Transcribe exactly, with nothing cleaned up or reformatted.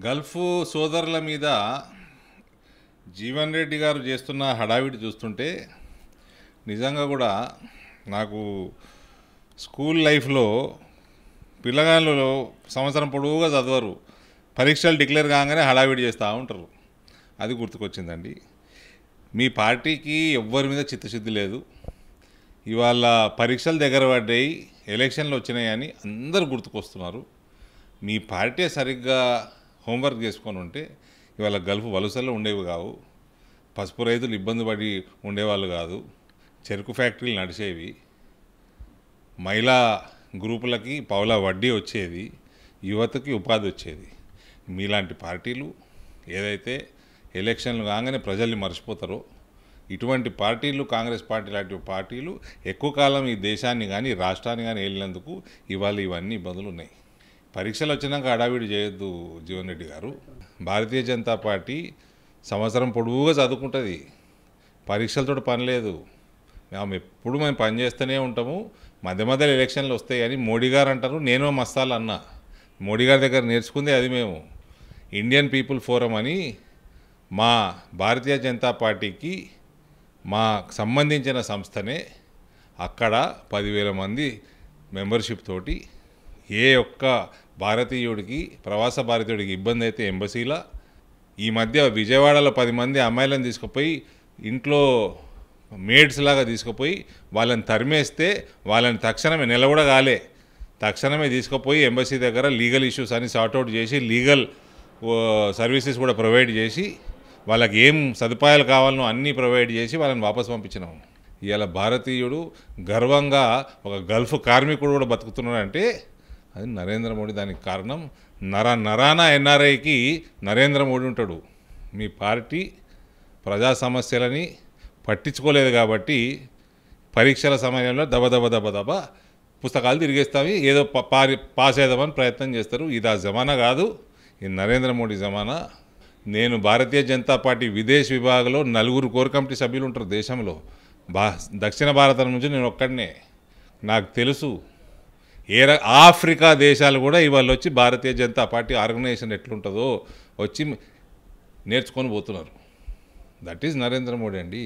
Gulf సోదరుల మీద జీవన్ రెడ్డి గారు చేస్తున్న హడావిడి చూస్తుంటే నిజంగా కూడా నాకు స్కూల్ లైఫ్లో పిల్లగాళ్ళు సంవత్సరం పొడవుగా చదవరు, పరీక్షలు డిక్లేర్ కాగానే హడావిడి చేస్తూ ఉంటారు. అది గుర్తుకొచ్చిందండి. మీ పార్టీకి ఎవ్వరి మీద చిత్తశుద్ధి లేదు. ఇవాళ పరీక్షలు దగ్గర పడ్డాయి, ఎలక్షన్లు వచ్చినాయని అందరు గుర్తుకొస్తున్నారు. మీ పార్టీ సరిగ్గా హోంవర్క్ చేసుకొని ఉంటే ఇవాళ గల్ఫ్ వలసల్లో ఉండేవి కావు, పసుపు రైతులు ఇబ్బంది పడి ఉండేవాళ్ళు కాదు, చెరుకు ఫ్యాక్టరీలు నడిచేవి, మహిళా గ్రూపులకి పౌల వడ్డీ వచ్చేది, యువతకి ఉపాధి వచ్చేది. మీలాంటి పార్టీలు ఏదైతే ఎలక్షన్లు కాగానే ప్రజల్ని మర్చిపోతారో ఇటువంటి పార్టీలు, కాంగ్రెస్ పార్టీ లాంటి పార్టీలు ఎక్కువ కాలం ఈ దేశాన్ని కానీ రాష్ట్రాన్ని కానీ వెళ్ళినందుకు ఇవాళ ఇవన్నీ ఇబ్బందులు ఉన్నాయి. పరీక్షలు వచ్చినాక హడావిడి చేయొద్దు జీవన్ రెడ్డి గారు. భారతీయ జనతా పార్టీ సంవత్సరం పొడవుగా చదువుకుంటుంది, పరీక్షలతో పని లేదు. మేము ఎప్పుడు మేము పనిచేస్తూనే ఉంటాము. మధ్య మధ్యలో ఎలక్షన్లు వస్తాయి అని మోడీ గారు అంటారు, నేను మస్తాలు అన్నా. మోడీ గారి దగ్గర నేర్చుకుంది అది. మేము ఇండియన్ పీపుల్ ఫోరం అని మా భారతీయ జనతా పార్టీకి మా సంబంధించిన సంస్థనే, అక్కడ పదివేల మంది మెంబర్షిప్ తోటి ఏ ఒక్క భారతీయుడికి, ప్రవాస భారతీయుడికి ఇబ్బంది అయితే ఎంబసీలా, ఈ మధ్య విజయవాడలో పది మంది అమ్మాయిలను తీసుకుపోయి ఇంట్లో మేడ్స్ లాగా తీసుకుపోయి వాళ్ళని తరిమేస్తే వాళ్ళని తక్షణమే నెల కూడా కాలే తక్షణమే తీసుకుపోయి ఎంబసీ దగ్గర లీగల్ ఇష్యూస్ అని సార్ట్అవుట్ చేసి లీగల్ సర్వీసెస్ కూడా ప్రొవైడ్ చేసి వాళ్ళకి ఏం సదుపాయాలు కావాలనో అన్నీ ప్రొవైడ్ చేసి వాళ్ళని వాపసు పంపించినాము. ఇవాళ భారతీయుడు గర్వంగా ఒక గల్ఫ్ కార్మికుడు కూడా బతుకుతున్నాడంటే అది నరేంద్ర మోడీ. దానికి కారణం నర నరాన ఎన్ఆర్ఐకి నరేంద్ర మోడీ ఉంటాడు. మీ పార్టీ ప్రజా సమస్యలని పట్టించుకోలేదు కాబట్టి పరీక్షల సమయంలో దబ దబ దబ దబ పుస్తకాలు తిరిగేస్తావి, ఏదో పారి పాస్ చేద్దామని ప్రయత్నం చేస్తారు. ఇది ఆ జమానా కాదు, ఇది నరేంద్ర మోడీ జమానా. నేను భారతీయ జనతా పార్టీ విదేశ్ విభాగంలో నలుగురు కోర్ కమిటీ సభ్యులు ఉంటారు దేశంలో. బా దక్షిణ భారతం నుంచి నేను ఒక్కడనే. నాకు తెలుసు ఏ ఆఫ్రికా దేశాలు కూడా ఇవాళ వచ్చి భారతీయ జనతా పార్టీ ఆర్గనైజేషన్ ఎట్లుంటుందో వచ్చి నేర్చుకొని పోతున్నారు. దట్ ఈజ్ నరేంద్ర మోడీ అండి.